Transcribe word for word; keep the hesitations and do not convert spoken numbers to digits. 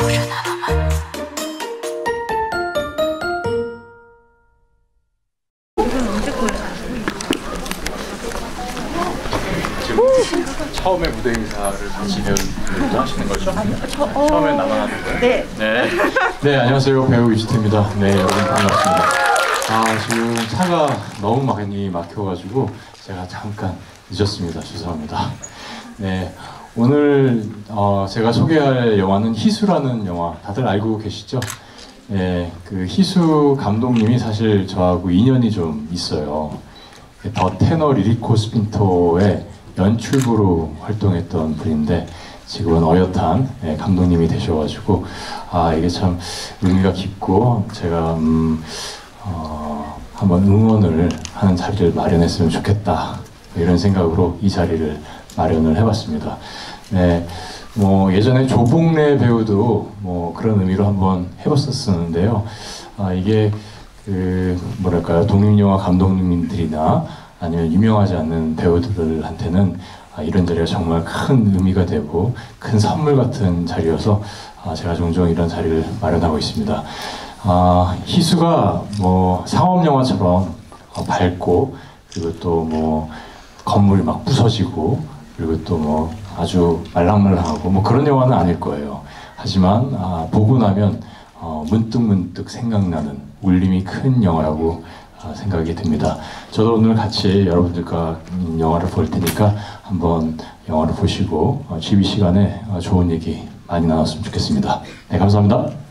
처음에 무대 인사를 같이 배우분들도 하시는 거죠? 저, 어... 처음에 나만 하는 거예요? 네. 네. 네, 안녕하세요. 배우 유지태입니다. 네, 여러분 반갑습니다. 아, 지금 차가 너무 많이 막혀가지고 제가 잠깐 늦었습니다. 죄송합니다. 네, 오늘 어, 제가 소개할 영화는 희수라는 영화 다들 알고 계시죠? 네, 그 희수 감독님이 사실 저하고 인연이 좀 있어요. 더 테너 리리코 스핀토의 연출부로 활동했던 분인데 지금은 어엿한 예, 감독님이 되셔가지고 아 이게 참 의미가 깊고 제가 음, 어, 한번 응원을 하는 자리를 마련했으면 좋겠다 이런 생각으로 이 자리를 마련을 해봤습니다. 네, 뭐 예전에 조봉래 배우도 뭐 그런 의미로 한번 해봤었는데요. 아 이게 그 뭐랄까요 독립영화 감독님들이나 아니면 유명하지 않는 배우들한테는 아, 이런 자리가 정말 큰 의미가 되고 큰 선물 같은 자리여서 아, 제가 종종 이런 자리를 마련하고 있습니다. 아, 희수가 뭐 상업영화처럼 어, 밝고 그리고 또 뭐 건물이 막 부서지고 그리고 또 뭐 아주 말랑말랑하고 뭐 그런 영화는 아닐 거예요. 하지만 아, 보고 나면 어, 문득문득 생각나는 울림이 큰 영화라고 생각이 듭니다. 저도 오늘 같이 여러분들과 영화를 볼 테니까 한번 영화를 보시고 지휘 시간에 좋은 얘기 많이 나눴으면 좋겠습니다. 네, 감사합니다.